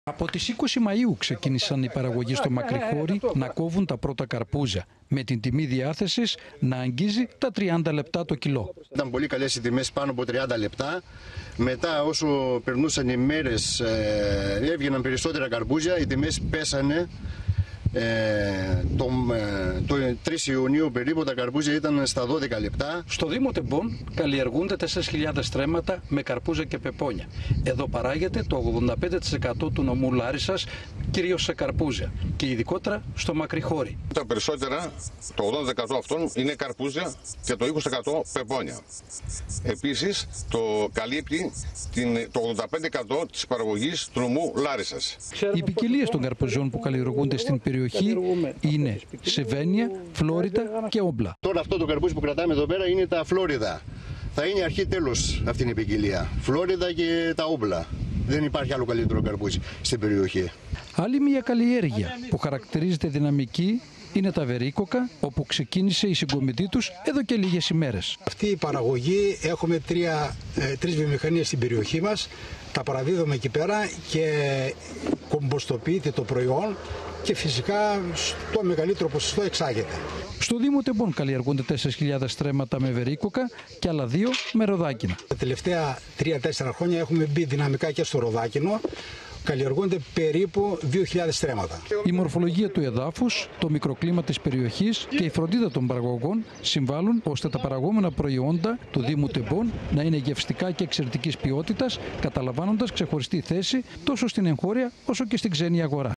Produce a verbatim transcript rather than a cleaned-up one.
Από τις είκοσι Μαΐου ξεκίνησαν οι παραγωγοί στο Μακρυχώρι να κόβουν τα πρώτα καρπούζια, με την τιμή διάθεσης να αγγίζει τα τριάντα λεπτά το κιλό. Ήταν πολύ καλές οι τιμές, πάνω από τριάντα λεπτά. Μετά, όσο περνούσαν οι μέρες, ε, έβγαιναν περισσότερα καρπούζια, οι τιμές πέσανε. Ε, το, ε, το τρεις Ιουνίου περίπου τα καρπούζια ήταν στα δώδεκα λεπτά. Στο Δήμο Τεμπών καλλιεργούνται τέσσερις χιλιάδες στρέμματα με καρπούζα και πεπόνια. Εδώ παράγεται το ογδόντα πέντε τοις εκατό του νομού Λάρισσας, κυρίως σε καρπούζια και ειδικότερα στο Μακρυχώρι. Τα περισσότερα, το ογδόντα τοις εκατό αυτών είναι καρπούζια και το είκοσι τοις εκατό πεπόνια. Επίσης, το καλύπτει την, το ογδόντα πέντε τοις εκατό της παραγωγής του νομού Λάρισσας. Οι ποικιλίες των καρπουζιών που καλλιεργούνται στην περιοχή είναι Σεβένια, Φλόριδα και Όμπλα. Τώρα αυτό το καρπούζι που κρατάμε εδώ πέρα είναι τα Φλόριδα. Θα είναι αρχή τέλος αυτή η ποικιλία. Φλόριδα και τα Όμπλα. Δεν υπάρχει άλλο καλύτερο καρπούζι στην περιοχή. Άλλη μια καλλιέργεια που χαρακτηρίζεται δυναμική είναι τα βερίκοκα, όπου ξεκίνησε η συγκομιδή τους εδώ και λίγες ημέρες. Αυτή η παραγωγή, έχουμε τρία, ε, τρεις βιομηχανίες στην περιοχή μας, τα παραδίδουμε εκεί πέρα και κομποστοποιείται το προϊόν και φυσικά στο μεγαλύτερο ποσοστό εξάγεται. Στο Δήμο Τεμπών καλλιεργούνται τέσσερις χιλιάδες στρέμματα με βερίκοκα και άλλα δύο με ροδάκινα. Τα τελευταία τρία τέσσερα χρόνια έχουμε μπει δυναμικά και στο ροδάκινο. Καλλιεργούνται περίπου δύο χιλιάδες στρέμματα. Η μορφολογία του εδάφους, το μικροκλίμα της περιοχής και η φροντίδα των παραγωγών συμβάλλουν ώστε τα παραγόμενα προϊόντα του Δήμου Τεμπών να είναι γευστικά και εξαιρετικής ποιότητας, καταλαμβάνοντας ξεχωριστή θέση τόσο στην εγχώρια όσο και στην ξένη αγορά.